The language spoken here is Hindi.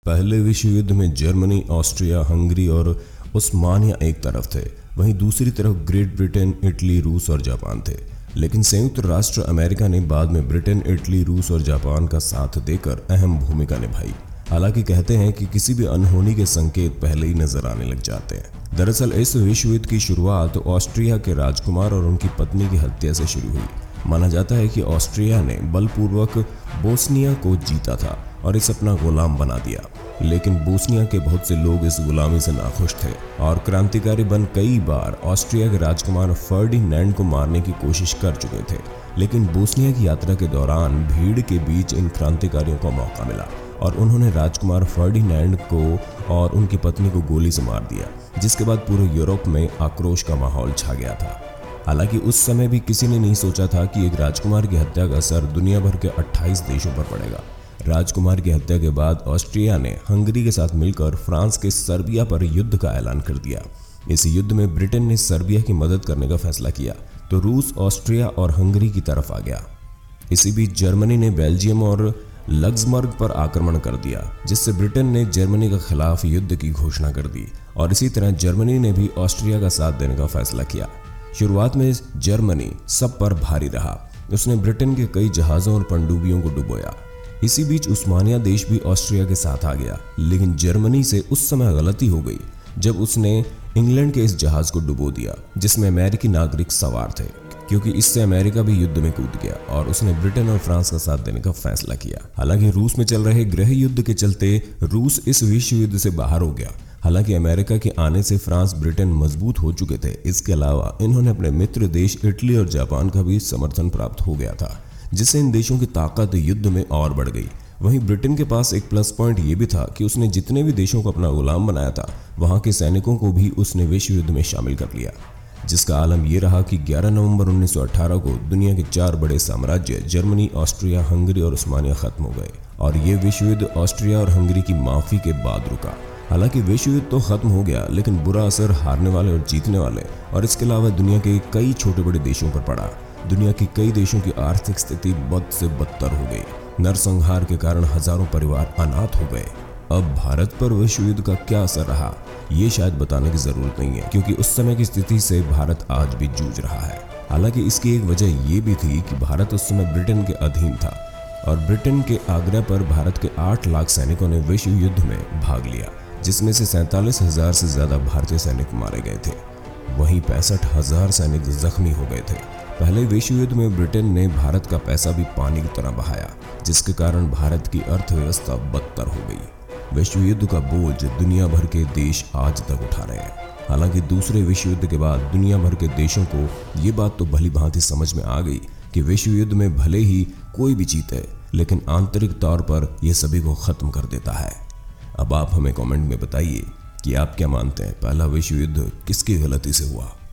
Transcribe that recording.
पहले विश्व युद्ध में जर्मनी, ऑस्ट्रिया, हंगरी और उस्मानिया एक तरफ थे, वहीं दूसरी तरफ ग्रेट ब्रिटेन, इटली, रूस और जापान थे। लेकिन संयुक्त राष्ट्र अमेरिका ने बाद में ब्रिटेन, इटली, रूस और जापान का साथ देकर अहम भूमिका निभाई। हालांकि कहते हैं कि किसी भी अनहोनी के संकेत पहले ही नजर आने लग जाते हैं। दरअसल इस विश्व युद्ध की शुरुआत ऑस्ट्रिया के राजकुमार और उनकी पत्नी की हत्या से शुरू हुई। माना जाता है कि ऑस्ट्रिया ने बलपूर्वक बोस्निया को जीता था और इसे अपना गुलाम बना दिया, लेकिन बोस्निया के बहुत से लोग इस गुलामी से नाखुश थे और क्रांतिकारी बन कई बार ऑस्ट्रिया के राजकुमार फर्डिनैंड को मारने की कोशिश कर चुके थे। लेकिन बोस्निया की यात्रा के दौरान भीड़ के बीच इन क्रांतिकारियों को मौका मिला और उन्होंने राजकुमार फर्डिनैंड को और उनकी पत्नी को गोली से मार दिया, जिसके बाद पूरे यूरोप में आक्रोश का माहौल छा गया था। हालांकि उस समय भी किसी ने नहीं सोचा था कि एक राजकुमार की हत्या का असर दुनिया भर के 28 देशों पर पड़ेगा। राजकुमार की हत्या के बाद ऑस्ट्रिया ने हंगरी के साथ मिलकर फ्रांस के सर्बिया पर युद्ध का ऐलान कर दिया। इस युद्ध में ब्रिटेन ने सर्बिया की मदद करने का फैसला किया तो रूस, ऑस्ट्रिया और हंगरी की तरफ आ गया। इसी बीच जर्मनी ने बेल्जियम और लग्जमबर्ग पर आक्रमण कर दिया, जिससे ब्रिटेन ने जर्मनी के खिलाफ युद्ध की घोषणा कर दी और इसी तरह जर्मनी ने भी ऑस्ट्रिया का साथ देने का फैसला किया। शुरुआत में जर्मनी सब पर भारी रहा। उसने ब्रिटेन के कई जहाज़ों और पनडुब्बियों को डुबोया। इसी बीच उस्मानिया देश भी ऑस्ट्रिया के साथ आ गया, लेकिन जर्मनी से उस समय गलती हो गई जब उसने इंग्लैंड के इस जहाज को डुबो दिया जिसमें अमेरिकी नागरिक सवार थे, क्योंकि इससे अमेरिका भी युद्ध में कूद गया और उसने ब्रिटेन और फ्रांस का साथ देने का फैसला किया। हालांकि रूस में चल रहे गृह युद्ध के चलते रूस इस विश्व युद्ध से बाहर हो गया। हालांकि अमेरिका के आने से फ्रांस, ब्रिटेन मजबूत हो चुके थे। इसके अलावा इन्होंने अपने मित्र देश इटली और जापान का भी समर्थन प्राप्त हो गया था, जिससे इन देशों की ताकत युद्ध में और बढ़ गई। वहीं ब्रिटेन के पास एक प्लस पॉइंट ये भी था कि उसने जितने भी देशों को अपना गुलाम बनाया था, वहां के सैनिकों को भी उसने विश्व युद्ध में शामिल कर लिया, जिसका आलम यह रहा कि 11 नवंबर 1918 को दुनिया के 4 बड़े साम्राज्य जर्मनी, ऑस्ट्रिया, हंगरी और उस्मानिया खत्म हो गए और ये विश्व युद्ध ऑस्ट्रिया और हंगरी की माफी के बाद रुका। हालांकि विश्व युद्ध तो खत्म हो गया, लेकिन बुरा असर हारने वाले और जीतने वाले और इसके अलावा दुनिया के कई छोटे बड़े देशों पर पड़ा। दुनिया की कई देशों की आर्थिक स्थिति बद से बदतर हो गई। नरसंहार के कारण हजारों परिवार अनाथ हो गए। अब भारत पर विश्व युद्ध का क्या असर रहा, ये शायद बताने की जरूरत नहीं है, क्योंकि उस समय की स्थिति से भारत आज भी जूझ रहा है। हालांकि इसकी एक वजह ये भी थी कि भारत उस समय ब्रिटेन के अधीन था और ब्रिटेन के आग्रह पर भारत के 8 लाख सैनिकों ने विश्व युद्ध में भाग लिया, जिसमें से 47,000 से ज्यादा भारतीय सैनिक मारे गए थे। वहीं 65,000 सैनिक जख्मी हो गए थे। पहले विश्व युद्ध में ब्रिटेन ने भारत का पैसा भी पानी की तरह बहाया, जिसके कारण भारत की अर्थव्यवस्था बदतर हो गई। विश्व युद्ध का बोझ दुनिया भर के देश आज तक उठा रहे हैं। हालांकि दूसरे विश्व युद्ध के बाद दुनिया भर के देशों को ये बात तो भली भांति समझ में आ गई कि विश्व युद्ध में भले ही कोई भी जीते, लेकिन आंतरिक तौर पर यह सभी को खत्म कर देता है। अब आप हमें कमेंट में बताइए कि आप क्या मानते हैं, पहला विश्व युद्ध किसकी गलती से हुआ।